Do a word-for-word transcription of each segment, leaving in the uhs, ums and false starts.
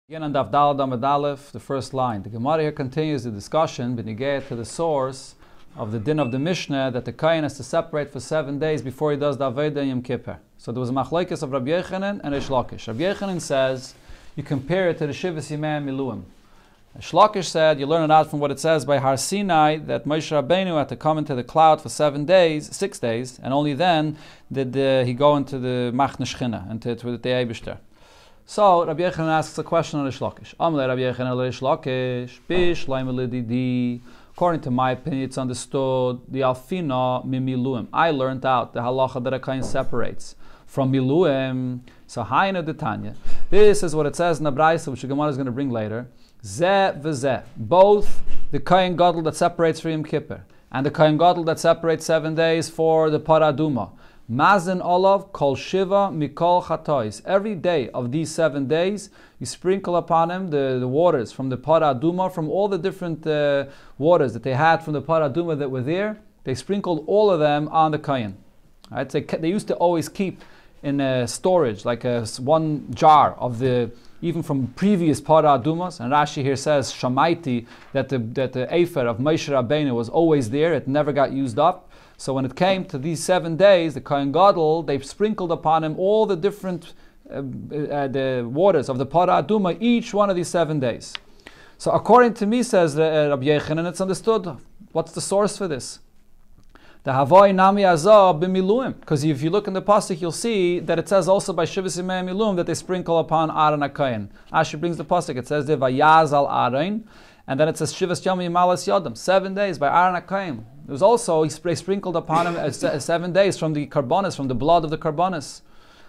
Again on Daf Daled Amud Aleph, the first line. The Gemara here continues the discussion, but you get to the source of the din of the Mishnah that the Kohen has to separate for seven days before he does the Aveda Yom Kippur. So there was a machlokes of Rabbi Yochanan and Reish Lakish. Rabbi Yochanan says you compare it to the Shivas Yimei Miluim. Reish Lakish said you learn it out from what it says by Har Sinai that Moshe Rabbeinu had to come into the cloud for seven days, six days, and only then did uh, he go into the Machne Shechina, into to the Eibishter. So Rabbi Yochanan asks a question on Reish Lakish. Amle Rabbi Yochanan Reish Lakish, Bish Laimel. According to my opinion, it's understood the Alfina Mimiluim. I learned out the halacha that a kohen separates from Miluim. So Hayna de Tanya. This is what it says in the Braisa, which the Gemara is going to bring later. Zeh v'zeh. Both the kohen gadol that separates for Yom Kippur and the kohen gadol that separates seven days for the Paraduma. Mazen olav kol shiva mikol chatois. Every day of these seven days, you sprinkle upon him the, the waters from the Paraduma, from all the different uh, waters that they had from the Paraduma that were there. They sprinkled all of them on the kohen. Right? So they used to always keep in a storage, like a, one jar of the, even from previous Paradumas. And Rashi here says, Shamaiti, that the, that the Efer of Moshe Rabbeinu was always there. It never got used up. So when it came to these seven days, the Kohen Gadol, they sprinkled upon him all the different uh, uh, the waters of the Para Aduma, each one of these seven days. So according to me, says uh, Rabbi Yochanan, it's understood. What's the source for this? The Havoi Nami Azah b'miluim. Because if you look in the pasuk, you'll see that it says also by Shivas Yimei Miluim that they sprinkle upon Aaron HaKohen. Ashi brings the pasuk. It says there Vayaz al Aaron, and then it says Shivas Yom Malas Yodam. Seven days by Aaron HaKohen. There was also, he sprinkled upon him uh, seven days from the karbonis, from the blood of the karbonis.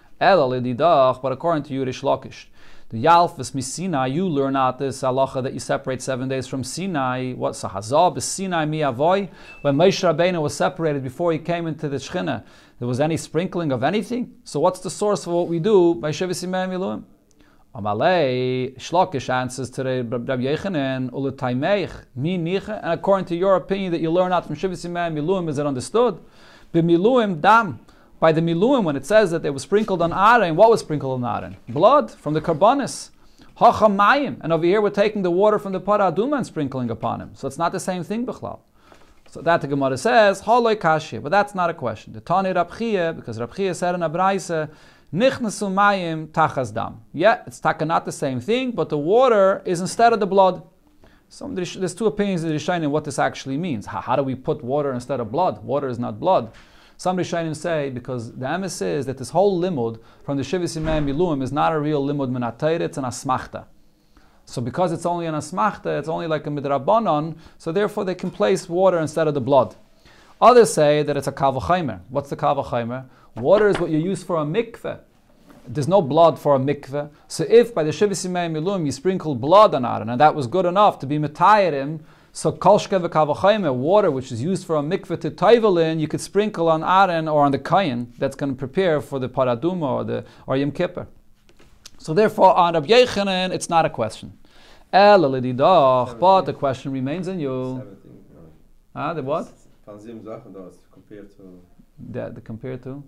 But according to you, Reish Lakish, the Yalfas Misina, you learn out this halacha that you separate seven days from Sinai. What Sahazah Sinai mi avoy? When Moshe Rabbeinu was separated before he came into the Shechina, there was any sprinkling of anything? So what's the source for what we do by Shivas Yimei Miluim? Amalei Shlakish answers to the Rabbi Yochanan Uletaimeich Mi Nicha, and according to your opinion that you learn out from Shivas Yimei Miluim, is it understood? B'miluim dam. By the Miluim, when it says that they were sprinkled on Aaron, what was sprinkled on Aaron? Blood from the karbonis. Hachamayim. And over here we're taking the water from the Paraduma and sprinkling upon him. So it's not the same thing, Bichlal. So that the Gemara says, Haloi Kashia, but that's not a question. The Tani Rab Chia, because Rab Chia said in Abraisa, Nichnasu mayim tachas dam. Yeah, it's taka not the same thing, but the water is instead of the blood. Some, there's two opinions in the Rishonim what this actually means. How, how do we put water instead of blood? Water is not blood. Some Rishonim say because the emes is that this whole limud from the Shivas Yimei Miluim is not a real limud min hatayr, it's an asmachta. So because it's only an asmachta, it's only like a midrabanon, so therefore they can place water instead of the blood. Others say that it's a kal v'chomer. What's the kal v'chomer? Water is what you use for a mikveh. There's no blood for a mikveh. So if by the Shivas Yimei Miluim you sprinkle blood on Aaron, and that was good enough to be metayerim, so kol shke v'kal v'chomer, water which is used for a mikveh to taivel in, you could sprinkle on Aaron or on the kohen that's going to prepare for the Paraduma or the or Yom Kippur. So therefore on Rabbi Yochanan it's not a question. El l'didach, but the question remains in you. Ah, the what? Compared to the, the compared to?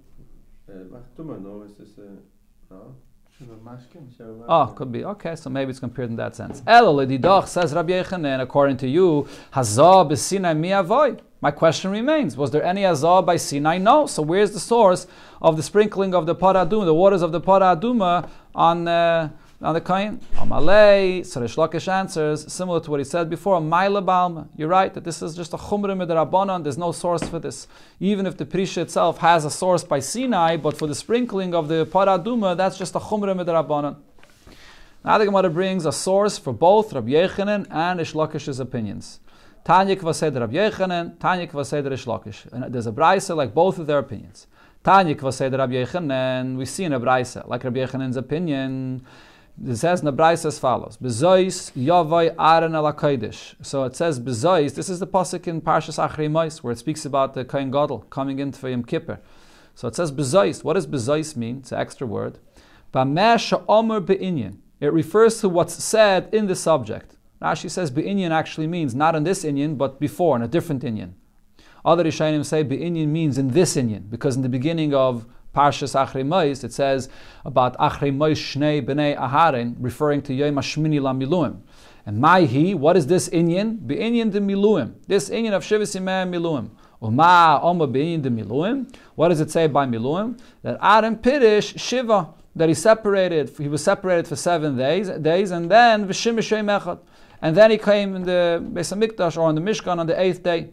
Oh, could be. Okay, so maybe it's compared in that sense. El l'didach, says Rabbi Yochanan, according to you, Hazah b'Sinai mi avoy. My question remains, was there any Hazah by Sinai? No. So where's the source of the sprinkling of the Paraduma, the waters of the Paraduma on uh, on the kohen? Amalei, so Reish Lakish answers, similar to what he said before, Maila Balma. You're right, that this is just a chumra midrabanan, there's no source for this. Even if the Prisha itself has a source by Sinai, but for the sprinkling of the Paraduma, that's just a chumra midrabanan. Now the Gemara brings a source for both Rabbi Yochanan and Reish Lakish's opinions. Tanya kvased Rabbi Yochanan, Tanya kvased Reish Lakish. And there's a brayse like both of their opinions. Tanya kvased Rabbi Yochanan, we see in a brayse, like Rabbi Yochanan's opinion, it says in the Braisa as follows: Bezois Yavai Aaron ala Kodesh. So it says Bezois. This is the pasuk in Parshas Achrei Mos where it speaks about the Kohen Gadol coming into for Yom Kippur. So it says Bezois. What does Bezois mean? It's an extra word. B'meh Omer be'inyan. It refers to what's said in the subject. Rashi says be'inyan actually means not in this inyan, but before in a different inyan. Other Rishonim say be'inyan means in this inyan because in the beginning of Parshas Achrei Mos, it says about Achrei Mos Shnei Bnei Aharon, referring to Yom HaShmini LaMiluim. And Maihi, what is this inyan? Be inyan de Miluim. This inyan of Shivas Yimei Miluim. Uma Oma be inyan de Miluim. What does it say by Miluim? That Aaron Pirish Shiva, that he separated, he was separated for seven days, days, and then V'shim B'Shem Echad. And then he came in the Beis HaMikdash, or in the Mishkan, on the eighth day.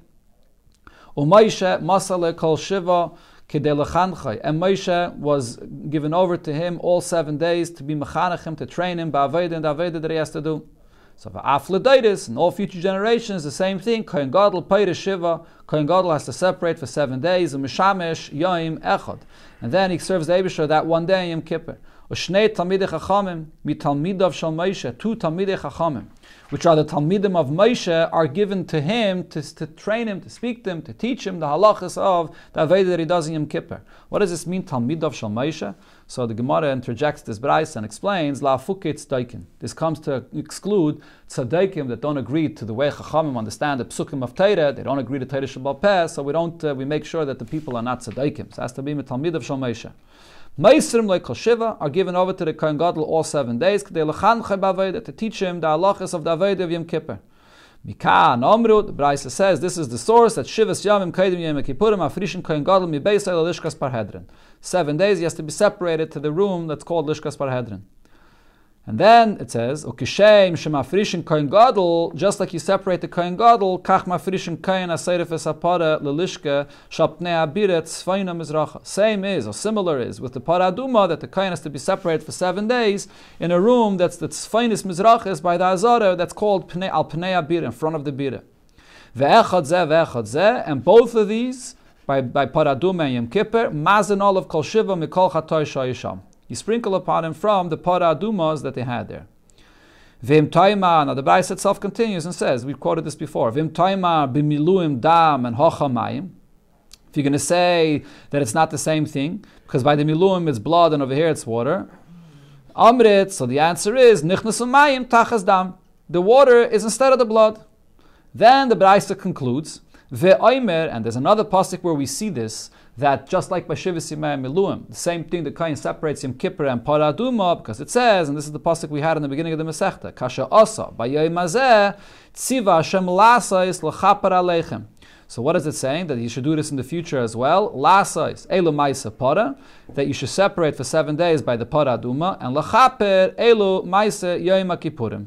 U'Moshe Masale Kol Shiva Kidei Lechanchai. And Moshe was given over to him all seven days to be mechanachim, to train him, ba'aveda and aveda that he has to do. So v'afledaitis, in all future generations, the same thing. Kohen Gadol Peirish Shiva. Kohen Gadol has to separate for seven days. U'Mishamesh Yom Echad. And then he serves the Eibusher that one day in Yom Kippur. U'Shnei Talmidei Chachamim miTalmidav Shel Moshe. Two Talmidei Chachamim, which are the Talmidim of Moshe, are given to him to, to train him, to speak to him, to teach him the halachas of the Aveda that he does in Yom Kippur. What does this mean, Talmidav Shel Moshe? So the Gemara interjects this braisa and explains, La Fuket Tzaddikim. This comes to exclude tzaddikim that don't agree to the way Chachamim understand the psukim of Torah. They don't agree to Torah Sheba'al Peh, so we don't. Uh, we make sure that the people are not tzaddikim. So it has to be with Talmidav Shel Moshe. Meisrim like Kol Shiva are given over to the Kohen Gadol all seven days to teach him the halachas of the Aveda of Yom Kippur. Mikan Omru, the Braisa says this is the source that Shivas Yamim Kaidim Yom Kippurim Afrishin Kohen Gadol Mi Beisai Lishkas Parhedrin. Seven days he has to be separated to the room that's called Lishkas Parhedrin. And then it says, Ukishem Shemafrishin Kohen Gadol, just like you separate the Kohen Gadol, Kach Mafrishin Kohen Aseiref Esapara Lelishka Shapnei Abiret Tzfayna Mizracha. Same is, or similar is, with the Paraduma, that the Kohen has to be separated for seven days in a room that's the Tzfaynis Mizrachas by the Azara, that's called Pnei Al Pnei Abir, in front of the Bira. Ve'echad zeh, ve'echad zeh, and both of these, by, by Paraduma and Yom Kippur, Mazen Olav Kol Shiva Mikol Chatoy Shayisham. You sprinkle upon him from the para adumas that they had there. Vim taima, now the Braisa itself continues and says, we've quoted this before, Vim taima b'miluim dam and hochamayim. If you're going to say that it's not the same thing, because by the miluim it's blood and over here it's water, amrit, so the answer is, nichnasu mayim tachas dam. The water is instead of the blood. Then the Braisa concludes, ve'oimer, and there's another pasuk where we see this, that just like by Shivas Yimei Miluim, the same thing the Kohen separates Yom Kippur and Para Aduma, because it says, and this is the pasuk we had in the beginning of the Masechta, Kasha Asa, B'yom Hazeh, Tziva Hashem Lasais L'chaper Aleichem. So what is it saying? That you should do this in the future as well. Lasais, Elu Maisa Para, that you should separate for seven days by the Para Aduma, and L'chaper, Elu Maisa Yom Kippurim.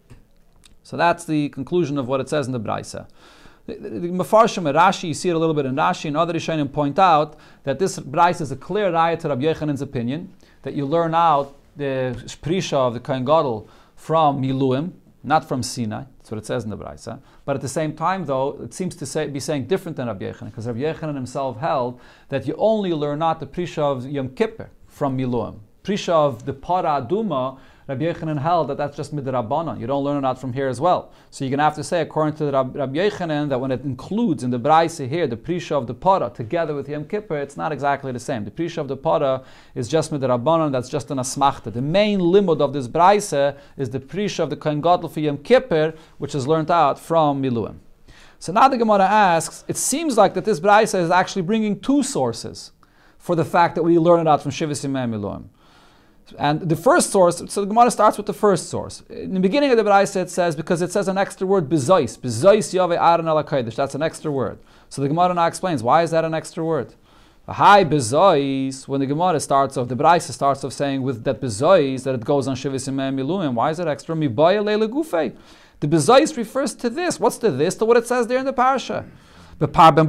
So that's the conclusion of what it says in the Braisa. The, the, the Mefarshim and Rashi, you see it a little bit in Rashi, and other Rishonim point out that this Braisa is a clear raya to Rabbi Yechanan's opinion, that you learn out the Prisha of the Kohen Gadol from Miluim, not from Sinai. That's what it says in the Braisa. But at the same time, though, it seems to say, be saying different than Rabbi Yechanan, because Rabbi Yechanan himself held that you only learn out the Prisha of Yom Kippur from Miluim. Prisha of the Para Aduma, Rabbi Yechanan held that that's just midrabanan. You don't learn it out from here as well. So you're going to have to say, according to Rabbi Yechanan, that when it includes in the Braisa here the Prisha of the Para together with Yom Kippur, it's not exactly the same. The Prisha of the Para is just midrabanan, that's just an asmachta. The main limud of this Braisa is the Prisha of the Kohen Gadol for Yom Kippur, which is learned out from Miluim. So now the Gemara asks, it seems like that this Braisa is actually bringing two sources for the fact that we learn it out from Shivas Yimei Miluim. And the first source, so the Gemara starts with the first source. In the beginning of the Braisa it says, because it says an extra word, bezois, bezois yaveh aron ala kodesh, that's an extra word. So the Gemara now explains, why is that an extra word? Hi bezois, when the Gemara starts off, the Braisa starts off saying with that bezois, that it goes on Shivas Yimei Miluim, why is it extra? Mibaya leile gufei. The bezois refers to this. What's the this? To what it says there in the parasha. The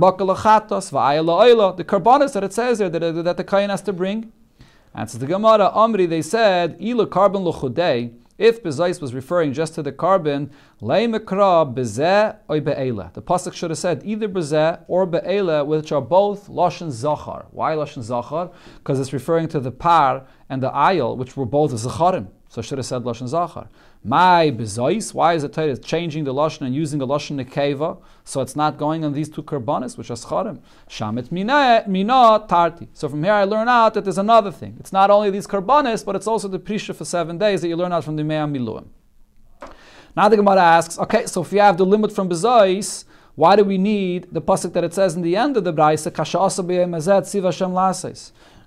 karbanis that it says there, that, that the Kohen has to bring. And so the Gemara, Amri, they said, Ila carbon lochudei, if bezais was referring just to the carbon, lei mekra bezeh or be'ela. The pasuk should have said either bezeh or be'ela, which are both lashon zachar. Why lashon zachar? Because it's referring to the par and the ayil, which were both zacharim. So it should have said lashon zachar. My bezais, why is the Torah changing the lashon and using the lashon nekeva? So it's not going on these two karbanis, which are scharim. Shamet mina tarti. So from here I learn out that there's another thing. It's not only these karbanis, but it's also the prisha for seven days that you learn out from the Mea Miluim. Now the Gemara asks, okay, so if you have the limit from bezais, why do we need the pasuk that it says in the end of the Braisa, Kasha asa b'yom hazeh tziva Hashem lasais?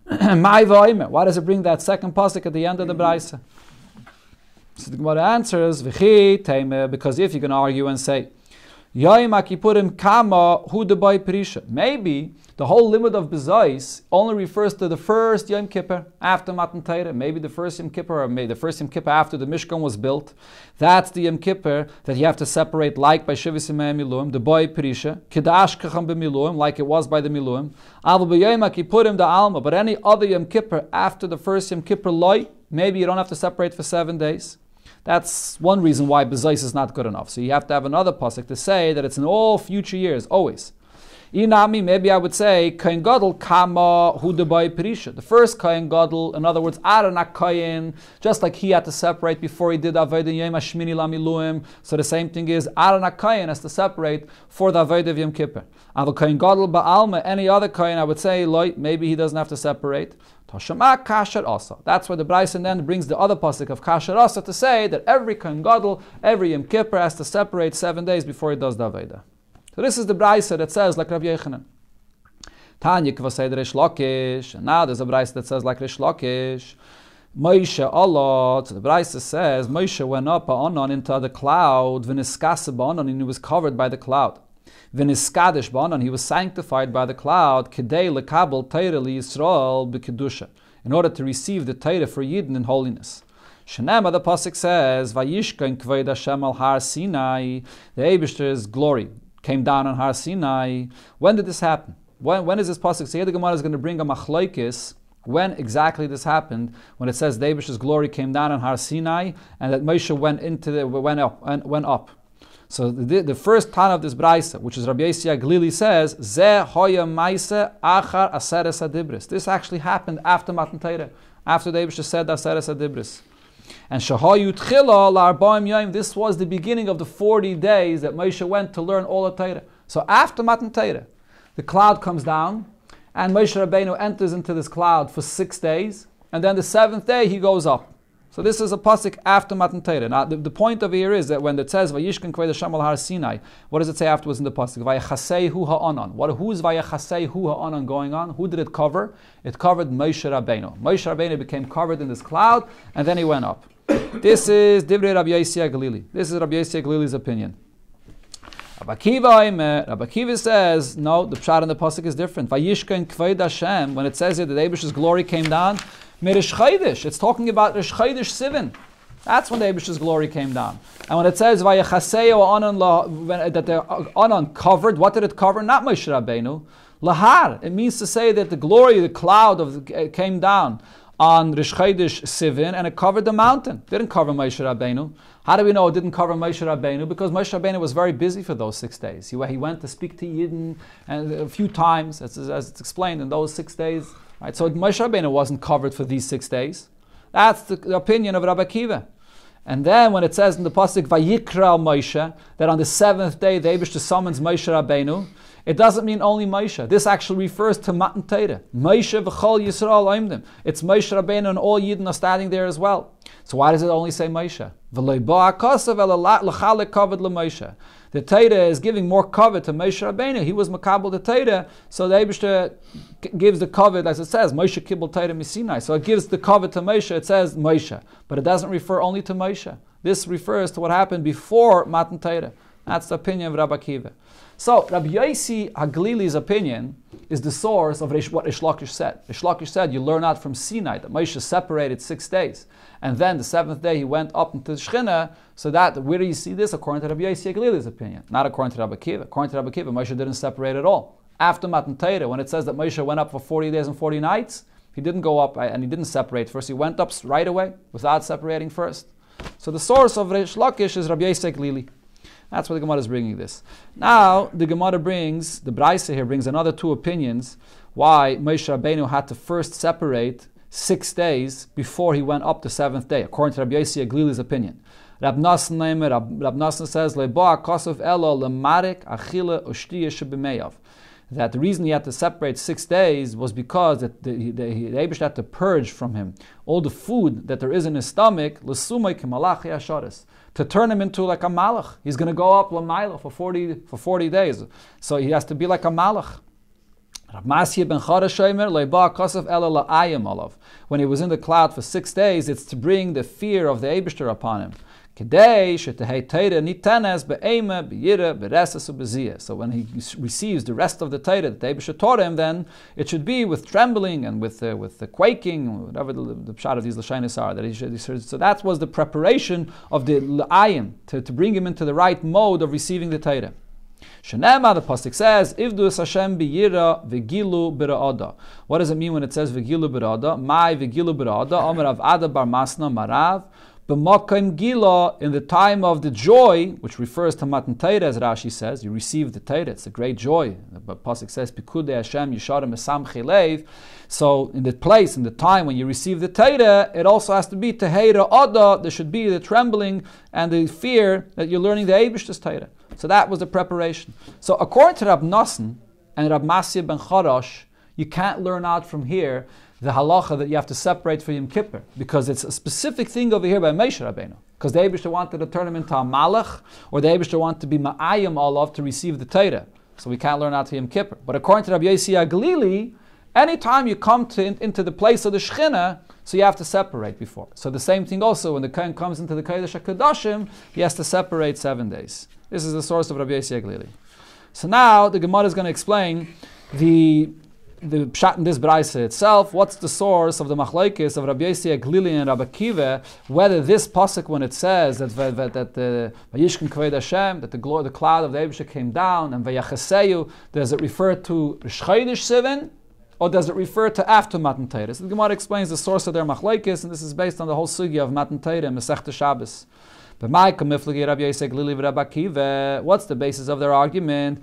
Why does it bring that second pasuk at the end of the Braisa? So the Gemara answers, because if you're going to argue and say, Yom HaKippurim kama hu debay perisha. Maybe the whole limit of bezais only refers to the first Yom Kippur after Matan Torah. Maybe the first Yom Kippur, or maybe the first Yom Kippur after the Mishkan was built. That's the Yom Kippur that you have to separate, like by Shivas Yemei Miluim, the boy perisha, Kedash Kacham b'Miluim, like it was by the Miluim. Aval b'Yom HaKippurim da alma. But any other Yom Kippur after the first Yom Kippur loy, maybe you don't have to separate for seven days. That's one reason why bezais is not good enough. So you have to have another pasuk to say that it's in all future years, always. Inami, maybe I would say, Kohen Gadol kama hu debay perisha. The first Kohen Gadol, in other words, Aaron HaKohen, just like he had to separate before he did Avodah Yom HaShmini LaMiluim. So the same thing is, Aaron HaKohen has to separate for the Avodah of Yom Kippur. Aval Kohen Gadol ba'alma, any other Kohen, I would say, maybe he doesn't have to separate. Tashama kasher asa. That's where the Braisa then brings the other pasuk of kasher asa to say that every Kohen Gadol, every Yom Kippur has to separate seven days before he does the Avodah. So this is the Braisa that says like Rabbi Yechanan. Tanya kvasei Reish Lakish. And now there's a Braisa that says like Reish Lakish. Moshe Allah. So the Braisa says Moshe went up ba'anan into the cloud. V'niskasa ba'anan, and he was covered by the cloud. V'niskadesh ba'anan, he was sanctified by the cloud. Kedei lekabel Torah liYisrael b'kedusha, in order to receive the Torah for Yidden in holiness. Shenema, the pasuk says, Vayishka kvod Hashem al Har Sinai. The Eibishter's glory came down on Har Sinai. When did this happen? When, when is this pasuk? So here the Gemara is going to bring a machlokes when exactly this happened. When it says the Eibishter's glory came down on Har Sinai, and that Moshe went into the went up and went up. So the, the first Tana of this Braisa, which is Rabbi Yossi HaGlili, says, Ze hoya maise achar aseres adibris. This actually happened after Matan Torah, after the Eibishter said aseres adibris. And shahayu tchila la'arbaim yom. This was the beginning of the forty days that Moshe went to learn all the Torah. So after Matan Torah, the cloud comes down, and Moshe Rabbeinu enters into this cloud for six days, and then the seventh day he goes up. So this is a pasuk after Matan Torah. Now the, the point of here is that when it says Vayishkan kvod Hashem al Har Sinai, what does it say afterwards in the pasuk? Vayachasei hu ha'anan. What? Who is Vayachasei hu ha'anan going on? Who did it cover? It covered Moshe Rabbeinu. Moshe Rabbeinu became covered in this cloud, and then he went up. This is Divrei Rabbi Yossi HaGlili. This is Rabbi Yossi HaGlili's opinion. Rabbi Akiva, Rabbi Akiva says, no, the pshat in the pasuk is different. Vayishkan kvod Hashem, when it says here that the Eibishter's glory came down, Mirish Chaydish, it's talking about Rish Chaydish Sivan. That's when the Eibishter's glory came down. And when it says Vayachaseo Anan, that the Anan covered, what did it cover? Not Moshe Rabbeinu. Lahar. It means to say that the glory, the cloud of uh, came down on Rish Chaydish Sivan, and it covered the mountain. It didn't cover Moshe Rabbeinu. How do we know it didn't cover Moshe Rabbeinu? Because Moshe Rabbeinu was very busy for those six days. He, he went to speak to Yidden and a few times, as, as it's explained in those six days. Right, so Moshe Rabbeinu wasn't covered for these six days. That's the, the opinion of Rabbi Akiva. And then when it says in the pasuk Vayikra Moshe, that on the seventh day the Eibishter summons Moshe Rabbeinu, it doesn't mean only Moshe. This actually refers to Matan Torah. Moshe v'chol Yisrael oimdim. It's Moshe Rabbeinu and all Yidden are standing there as well. So why does it only say Moshe? V'loi ba akasav ela l'chalek kavod l'Moshe. The Torah is giving more covet to Moshe Rabbeinu. He was makabel the Torah, so the Eibishter gives the covet, as it says, Moshe kibbel Torah misinai. So it gives the covet to Moshe. It says Moshe, but it doesn't refer only to Moshe. This refers to what happened before Matan Torah. That's the opinion of Rabbi Akiva. So Rabbi Yossi HaGlili's opinion is the source of what Reish Lakish said. Reish Lakish said you learn out from Sinai that Moshe separated six days, and then the seventh day he went up into the Shechina. So that where do you see this? According to Rabbi Yossi HaGlili's opinion, not according to Rabbi Akiva. According to Rabbi Akiva, Moshe didn't separate at all. After Matan Torah, when it says that Moshe went up for forty days and forty nights, he didn't go up and he didn't separate first. He went up right away without separating first. So the source of Reish Lakish is Rabbi Yossi HaGlili. That's why the Gemara is bringing this. Now, the Gemara brings, the Braisa here brings another two opinions why Moshe Rabbeinu had to first separate six days before he went up the seventh day, according to Rabbi Yossi HaGlili's opinion. Rab Nassan Rab, Rab Nassan says, Leba kosov elo lemarik achile ushtiya shebemeyav. That the reason he had to separate six days was because that the, the, the Eibishter had to purge from him all the food that there is in his stomach, l'sumay k'malach yasharis, to turn him into like a malach. He's going to go up l'mayla for forty for forty days, so he has to be like a malach. Rav Masya ben Chara Shomer leiba kasav ela la'ayim olav. When he was in the cloud for six days, it's to bring the fear of the Eibishter upon him. Kedei shetehei Torah nitenes be'ema be'yira be'resas u'beziyah. So when he receives the rest of the Torah that the Eibishter taught him, then it should be with trembling and with uh, with the quaking, whatever the, the pshat of these lashonos are. That he should, he should, so that was the preparation of the la'ayim to, to bring him into the right mode of receiving the Torah. Shenema, the pasuk says, "Ivdu es Hashem biyira v'gilu b'ra'ada." What does it mean when it says v'gilu b'ra'ada? Mai v'gilu b'ra'ada. Omer Rav Ada bar Masna Marav. B'makom gila, in the time of the joy, which refers to Matan Torah, as Rashi says, you receive the Torah. It's a great joy. The pasuk says, "Pikudei Hashem yisharem esamchei leiv." So, in the place, in the time when you receive the Torah, it also has to be teheira ada. There should be the trembling and the fear that you're learning the Eibishter's Torah. So that was the preparation. So, according to Rab Nosson and Rab Masya ben Charash, you can't learn out from here the halacha that you have to separate for Yom Kippur, because it's a specific thing over here by Moshe Rabbeinu. Because the Eibishter wanted to turn him into a malach, or the Eibishter wanted to be ma'ayim olav to receive the Torah. So we can't learn out to Yom Kippur. But according to Rabbi Yossi Aglili, anytime you come to, in, into the place of the Shechina, so you have to separate before. So the same thing also, when the Kohen comes into the Kodesh HaKadoshim, he has to separate seven days. This is the source of Rabbi Yossi Aglili. So now the Gemara is going to explain the the pshat in this braisa itself. What's the source of the machlokes of Rabbi Yossi Aglili and Rabbi Akiva? Whether this pasuk, when it says that that, that the Vayishkin Kved Hashem, that the glory, the cloud of the Eibishter came down, and Vayachaseyu, does it refer to Shchodesh Sivan, or does it refer to after Matan Torah? So the Gemara explains the source of their machlokes, and this is based on the whole sugya of Matan Torah and Masechta Shabbos. What's the basis of their argument?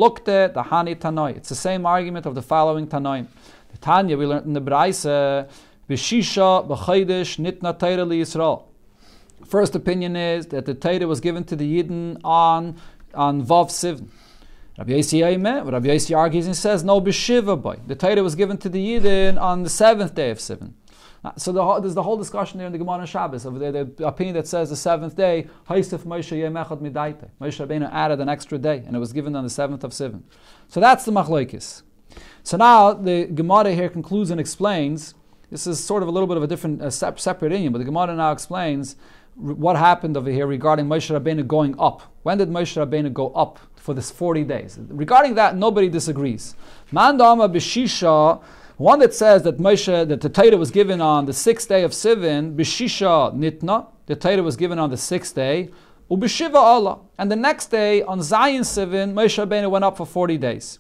It's the same argument of the following Tanoim. The Tanya we learned in the Braisa, B'shisha b'chaydish nitna Torah liYisrael. First opinion is that the Torah was given to the Yidden on on Vav Sivan. Rabbi Yossi Aimeh, Rabbi Yossi argues and says, no, b'shiva boy. The Torah was given to the Yidden on the seventh day of Sivan. So the, there's the whole discussion there in the Gemara and Shabbos of the, the opinion that says the seventh day, Haisef Moshe Yemechad Midaita. Moshe Rabbeinu added an extra day, and it was given on the seventh of Sivan. So that's the machlokes. So now the Gemara here concludes and explains. This is sort of a little bit of a different, uh, separate inyan, but the Gemara now explains r- what happened over here regarding Moshe Rabbeinu going up. When did Moshe Rabbeinu go up for this forty days? Regarding that, nobody disagrees. Man dama b'shisha. One that says that Moshe, that the Torah was given on the sixth day of Sivan, b'shisha nitna, the Torah was given on the sixth day, u'b'shiva Allah, and the next day on Zayin Sivan, Moshe Rabbeinu went up for forty days.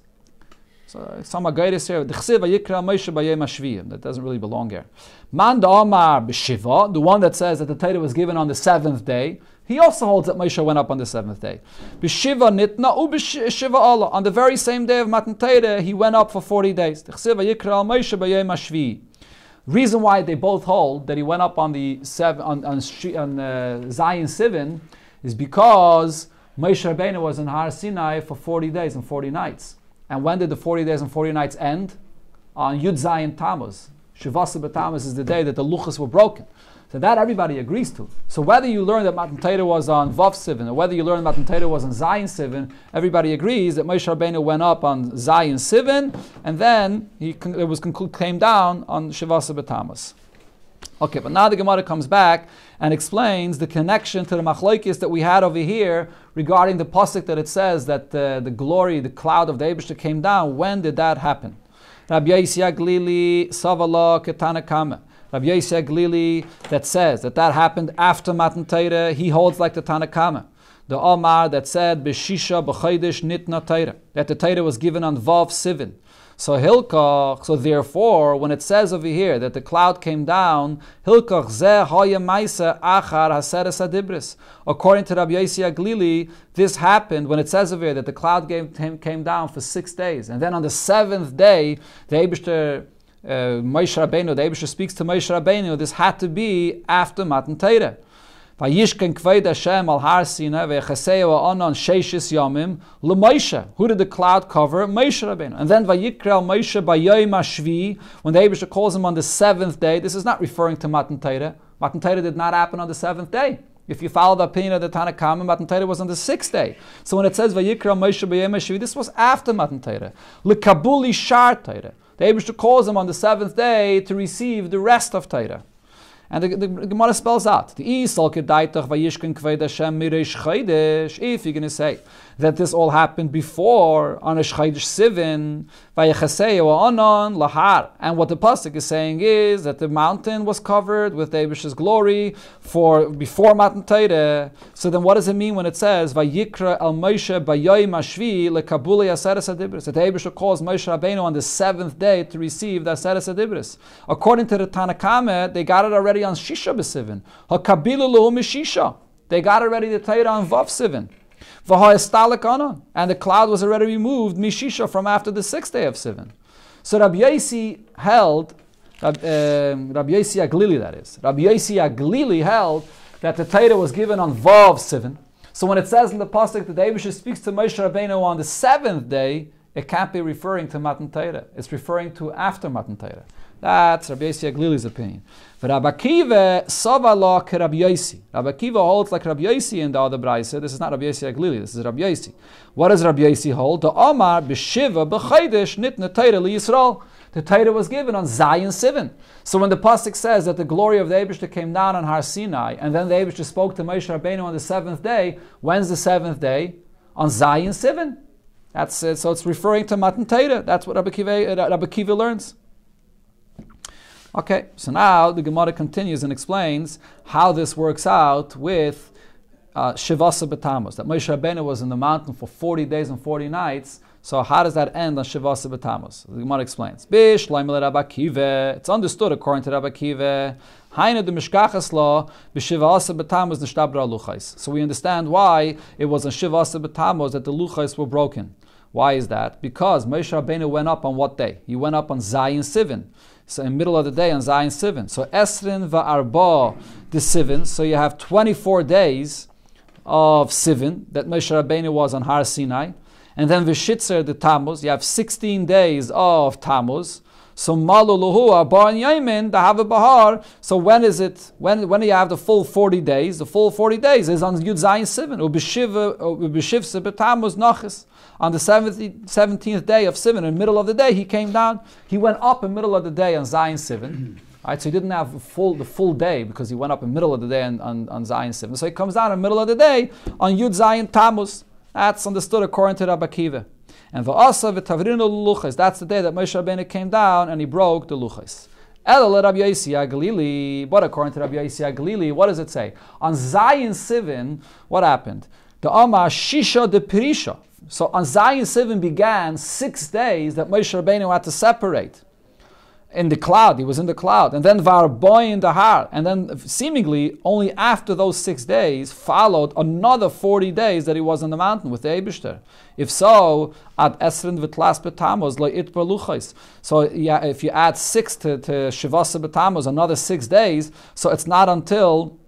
So some agayis here, d'chsiv vayikra Moshe b'yom hashviyim. That doesn't really belong here. Man da'amar b'shiva, the one that says that the Torah was given on the seventh day, he also holds that Moshe went up on the seventh day. B'shiva nitna u b'shiva Allah. On the very same day of Matan Torah, he went up for forty days. D'chsiv vayikra Moshe b'yom hashvi. Reason why they both hold that he went up on the seven on on, on uh, Zayin Sivan is because Moshe Rabbeinu was in Har Sinai for forty days and forty nights. And when did the forty days and forty nights end? On Yud Zayin Tammuz. Shivasa B'Tammuz is the day that the luchas were broken. So that everybody agrees to. So whether you learn that Matan Torah was on Vav Sivan, or whether you learn Matan Torah was on Zayin Sivan, everybody agrees that Moshe Rabbeinu went up on Zayin Sivan, and then he it was conclu- came down on Shivasa B'Tammuz. Okay, but now the Gemara comes back and explains the connection to the machlokes that we had over here regarding the pasuk that it says that uh, the glory, the cloud of the Eibishter came down. When did that happen? Rabbi Yossi Aglili Savala Ketana Kama. Rabbi Yossi Aglili that says that that happened after Matan Torah, he holds like the Tana Kama. The Omar that said B'shisha b'chaydish nitna Torah, that the Torah was given on Vav Sivan. So Hilkach, so therefore, when it says over here that the cloud came down, Hilkach zeh haya maisa achar haseres adibris. According to Rabbi Yossi Aglili, this happened when it says over here that the cloud came, came down for six days, and then on the seventh day, the Eibishter, uh, Moshe Rabbeinu, the Eibishter speaks to Moshe Rabbeinu. This had to be after Matan Torah. Vayishken kved Hashem al Har Sinai ve'chaseu ha'anan sheishis yamim l'Moshe. Who did the cloud cover? Moshe Rabbeinu. And then vayikra Moshe b'yom hashvi, when the Eibishter calls him on the seventh day. This is not referring to Matan Torah. Matan Torah did not happen on the seventh day. If you follow the opinion of the Tanna Kama, Matan Torah was on the sixth day. So when it says Vayikra Moshe b'yom hashvi'i, this was after Matan Torah. L'kabuli shar Torah. The Eibishter calls him on the seventh day to receive the rest of Torah. And the, the, the Gemara spells out, if you're going to say that this all happened before on a Shchaydish Sivin, and what the pasuk is saying is that the mountain was covered with the Eibishter's glory for before Matan Torah. So then, what does it mean when it says Vayikra el Moshe b'yom hashvi'i lekabulei aseres hadibros? That the Eibishter calls Moshe Rabbeinu on the seventh day to receive the aseres hadibros. According to the Tanna Kama, they got it already on Shisha b'Sivin. Hakabilu lahu mishisha. They got already the Torah on Vav Sivin. And the cloud was already removed, Mishisha, from after the sixth day of Sivan. So Rabbi Yosi held, uh, Rabbi Yosi Aglili that is, Rabbi Yosi Aglili held that the Torah was given on Vav Sivan. So when it says in the pasuk that the Eibishter speaks to Moshe Rabbeinu on the seventh day, it can't be referring to Matan Torah. It's referring to after Matan Torah. That's Rabbi Yosi Aglili's opinion. But Rabbi Akiva Savala ke Rabbi Yosi. Rabbi Akiva holds like Rabbi Yosi in the other brayse. This is not Rabbi Yosi Aglili. This is Rabbi Yosi. What does Rabbi Yosi hold? The Omar b'shiva b'chaydish nitna Torah liYisrael. The Torah was given on Zion Sivan. So when the pasuk says that the glory of the Eibishter came down on Har Sinai, and then the Eibishter spoke to Moshe Rabbeinu on the seventh day. When's the seventh day? On Zion Sivan. That's it. So it's referring to Matan Torah. That's what Rabbi Akiva, uh, Rabbi Akiva learns. Okay, so now the Gemara continues and explains how this works out with uh, Shivasa B'Tammuz, that Moshe Rabbeinu was in the mountain for forty days and forty nights. So how does that end on Shivasa B'Tammuz? The Gemara explains. Bish Laimel Rabbi Akiva. It's understood according to Rabbi Akiva. Haina de Mishkachas law b'Shivasa B'Tammuz nishtabra luchais. So we understand why it was on Shivasa B'Tammuz that the luchais were broken. Why is that? Because Moshe Rabbeinu went up on what day? He went up on Zion Sivan. So in the middle of the day on Zion Sivan. So Esrin va'arba the Sivan. So you have twenty-four days of Sivan that Moshe Rabbeinu was on Har Sinai. And then V'shitzer the Tammuz. You have sixteen days of Tammuz. So Malu Luhu Arba and Yaimin the Hava Bahar. So when is it? When when do you have the full forty days? The full forty days is on Yud Zion Sivan. Ubishiv Ubishivse B'Tammuz Nachis. On the seventeenth day of Sivan, in the middle of the day, he came down. He went up in the middle of the day on Zion Sivan. Right, so he didn't have full, the full day because he went up in the middle of the day on, on, on Zion Sivan. So he comes down in the middle of the day on Yud Zion Tammuz. That's understood according to Rabbi Akiva. And v'asa v'tavrinu luchas. That's the day that Moshe Rabbeinu came down and he broke the luchas. Elul Rabbi Yosi Aglili. But according to Rabbi Yosi Aglili, what does it say? On Zion Sivan, what happened? The Amar Shisha de Pirisha. So on Zion Sivan began six days that Moshe Rabbeinu had to separate. In the cloud, he was in the cloud. And then Varboy in the Har. And then seemingly only after those six days followed another forty days that he was on the mountain with the Eibishter. If so, ad Esrin v'tlas b'Tammuz le'it b'luchais. So yeah, if you add six to, to Shivasa b'Tammuz, another six days, so it's not until...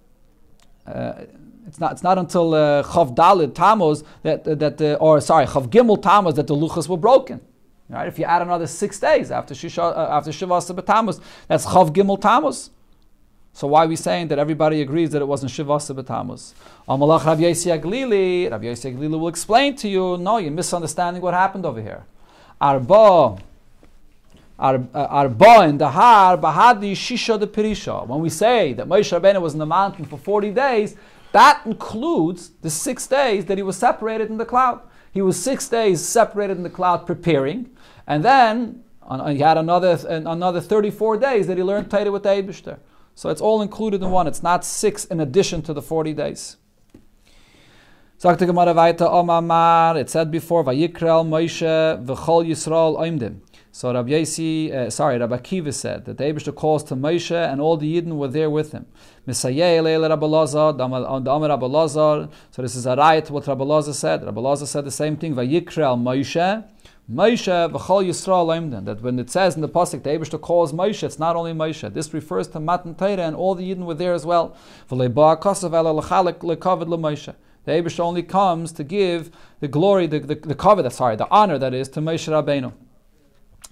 Uh, It's not. It's not until uh, Chav Dalid Tammuz that that uh, or sorry Chav Gimel Tammuz that the luchas were broken. Right? If you add another six days after Shisha, uh, after Shivasa b'Tammuz, that's Chav Gimel Tammuz. So why are we saying that everybody agrees that it wasn't Shivasa b'Tammuz? Amalach Rabbi Yosi Aglili. Rabbi Yosi Aglili will explain to you. No, you're misunderstanding what happened over here. Arba. Arba in the Har Bahadi Shisha de Pirisha. When we say that Moshe Rabbeinu was in the mountain for forty days, that includes the six days that he was separated in the cloud. He was six days separated in the cloud preparing, and then on, he had another another thirty-four days that he learned Torah with the Eibishter. So it's all included in one. It's not six in addition to the forty days. Sagt die Gemara weiter, Omar, it said before, Vayikral Moshe v'chol Yisrael oimdim. So Rabbi Yosi, uh, sorry, Rabbi Akiva said that the Eibishter calls to Moshe and all the Yidden were there with him. Misayeh leil Rabbi Lazar, the Amar Rabbi Lazar. So this is a riot to what Rabbi Lazar said. Rabbi Lazar said the same thing. Vayikral Moshe, Moshe v'chol Yisrael oimdim. That when it says in the pasuk the Eibishter calls Moshe, it's not only Moshe. This refers to Matan Torah and all the Yidden were there as well. V'leiba kasav ela l'chalek l'kavod l'Moshe. The Eibishter only comes to give the glory, the the, the cover, sorry, the honor that is to Moshe Rabbeinu.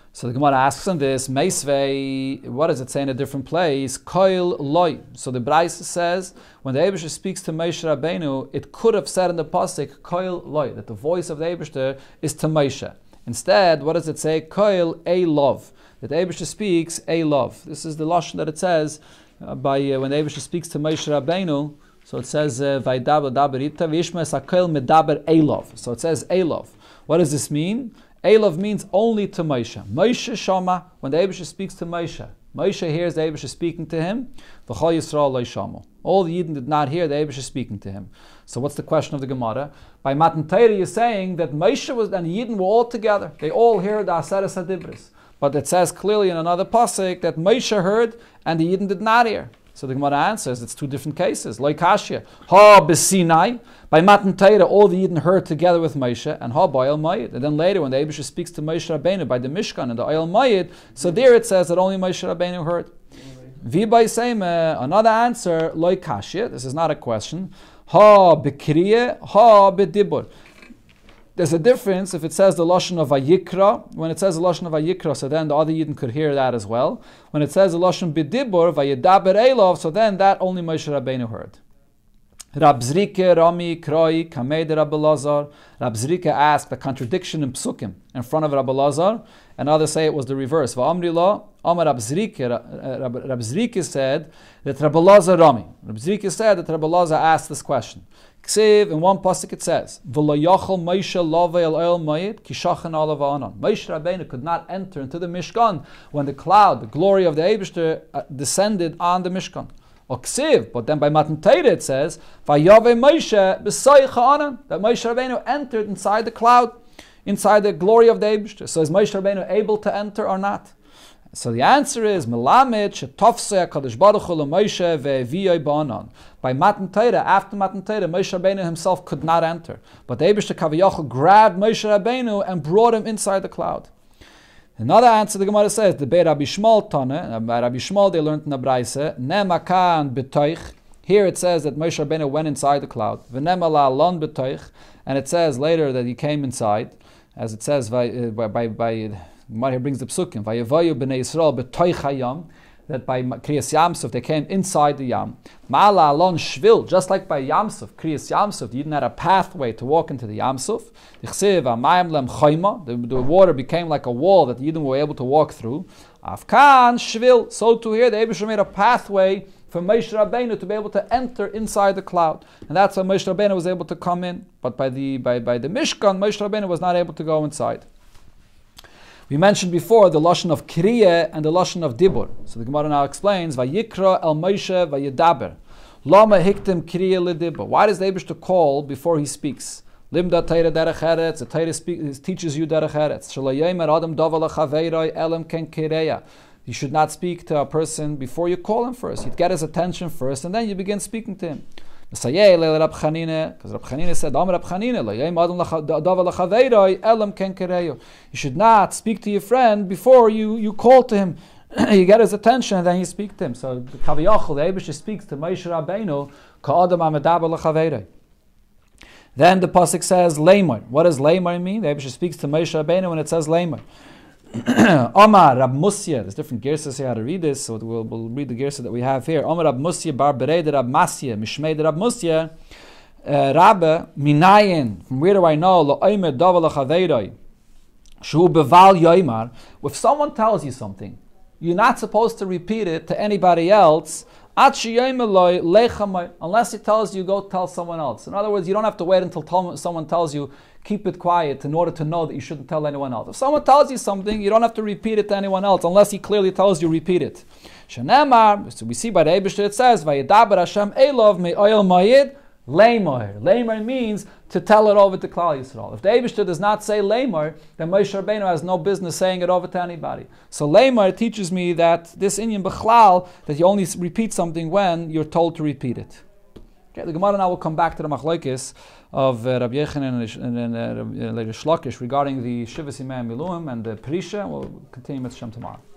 So the Gemara asks on this, Meisvei, what does it say in a different place? Koil loy. So the Braisa says, when the Eibishter speaks to Moshe Rabbeinu, it could have said in the pasuk Koil loy, that the voice of the Eibishter is to Moshe. Instead, what does it say? Koil a love. That the Eibishter speaks a love. This is the lashon that it says uh, by uh, when the Eibishter speaks to Moshe Rabbeinu. So it says Vaydaber daber ita v'yishmes hakoil medaber a love. So it says a love. What does this mean? Elov means only to Moshe. Moshe Shama, when the Eibishter speaks to Moshe, Moshe hears the Eibishter speaking to him. V'chol Yisrael lo shamu. All the Yidden did not hear the Eibishter speaking to him. So what's the question of the Gemara? By Matan Torah, you're saying that Moshe was and the Yidden were all together. They all heard the Aseres HaDibros. But it says clearly in another pasuk that Moshe heard and the Yidden did not hear. So the Gemara answers, it's two different cases. Like Kashya, ha b'Sinai, by Matan Torah, all the Yidden heard together with Moshe, and ha by El Mayid. And then later, when the Eibishter speaks to Moshe Rabbeinu by the Mishkan and the El Mayid, so there it says that only Moshe Rabbeinu heard. Vi by Seime, another answer, like Kashya, this is not a question, ha b'Kriya, ha b'Dibur. There's a difference if it says the lashon of Vayikra. When it says the lashon of Vayikra, so then the other Yidden could hear that as well. When it says the lashon B'Dibur, Vayedaber Elov, so then that only Moshe Rabbeinu heard. Rab Zrike, Rami, Kroi, Kamei Rabbi Lazar. Rab Zrike asked a contradiction in Psukim in front of Rabbi Lazar, and others say it was the reverse. Va'amri lo, Amar Rab Zrike, Rab Zrike said that Rabbi Lazar Rami. Rab Zrike said that Rabbi Lazar asked this question. Ksiv, in one pasuk it says, V'lo yochel Moshe lovei el oil mayit ki shachan alav ha'anan. Moshe Rabbeinu could not enter into the Mishkan when the cloud, the glory of the Eibishter, uh, descended on the Mishkan. Or Ksiv, but then by Matan Torah it says, Vayave Moshe b'soich ha'anan, that Moshe Rabbeinu entered inside the cloud, inside the glory of the Eibishter. So is Moshe Rabbeinu able to enter or not? So the answer is Melamed shetofsei HaKadosh Baruch Hu LeMoshe ve'eviyoi ba'anan. By Matan Torah, after Matan Torah, Moshe Rabbeinu himself could not enter, but the Eibishter Kaviyachol grabbed Moshe Rabbeinu and brought him inside the cloud. Another answer the Gemara says the Bei Rabbi Shmuel Tane. By Rabbi Shmuel they learned in the Braise Nemakan b'toich. Here it says that Moshe Rabbeinu went inside the cloud. V'nemala lon b'toich, and it says later that he came inside, as it says by by by. by Gemara here brings the psukim, Vayavayu b'nei Yisrael b'toich hayam, that by Kriyas Yamsuf they came inside the Yam. Ma'ala alon shvil, just like by Yamsuf, Kriyas Yamsuf, you didn't have a pathway to walk into the Yamsuf. Dichsev amayim lem chayma, the water became like a wall that the Yidden were able to walk through. Afkan shvil, so to here the Eibishter made a pathway for Moshe Rabbeinu to be able to enter inside the cloud, and that's why Moshe Rabbeinu was able to come in. But by the by by the Mishkan, Moshe Rabbeinu was not able to go inside. We mentioned before the lashon of kriya and the lashon of dibur. So the Gemara now explains, Vayikra el Moshe vayedaber. Lama hiktim kriya ledibur. Why does the Eibishter call before he speaks? Limda teira derech eretz. The Torah teaches you derech eretz. Shelo yomer adam dava lechaveiroi elem ken kireya. You should not speak to a person before you call him first. You'd get his attention first, and then you begin speaking to him. Because Rab Chanina said, you should not speak to your friend before you, you call to him. You get his attention and then you speak to him. So the Kaviyachol, the Eibishter speaks to Moshe Rabbeinu, Ka'adam HaMedaber L'Chaveiroi. Then the pasuk says Leimor. What does Leimor mean? The Eibishter speaks to Moshe Rabbeinu when it says Leimor. Omar Rab Musya. There's different gersas here how to read this, so we'll, we'll read the gersa that we have here. Omar Rab Musya Bar Berei de Rab Masya Mishmei de Rab Musya Rabbe Minayin. From where do I know? Lo Omer Dava L'Chaveiroi Shu Beval Yoimar. If someone tells you something, you're not supposed to repeat it to anybody else unless he tells you, go tell someone else. In other words, you don't have to wait until someone tells you, keep it quiet, in order to know that you shouldn't tell anyone else. If someone tells you something, you don't have to repeat it to anyone else, unless he clearly tells you, repeat it. Shenemar, so we see by the Eibishter it says, Vayedaber Hashem Elov me'oil mayid leimor. Leimor means to tell it over to Klal Yisrael. If the Eibishter does not say leimor, then Moshe Rabbeinu has no business saying it over to anybody. So leimor teaches me that this inyan b'chlal, that you only repeat something when you're told to repeat it. Okay, the Gemara now will come back to the machlokes of uh, Rabbi Yechanan and, and, and uh, Reish Lakish regarding the Shivas Imam Miluim and the Perisha. We'll continue with Shem tomorrow.